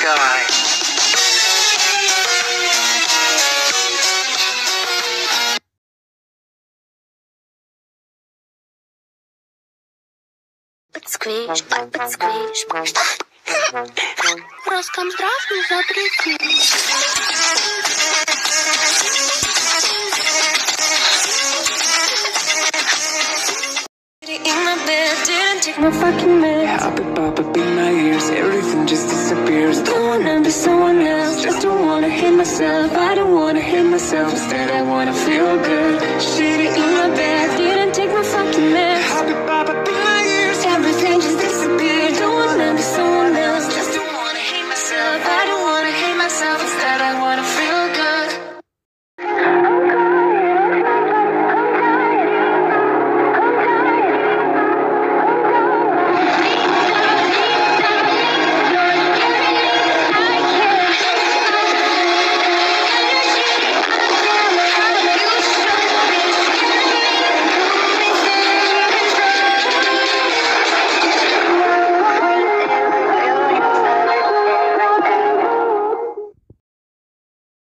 guy. Подсквиш, подсквиш. Что? Роскомздрав не запретил. In my bed, didn't take my fucking meds. Pop up in my ears, everything just disappears. Don't wanna be someone else, just don't wanna hate myself. I don't wanna hate myself, instead I wanna feel good.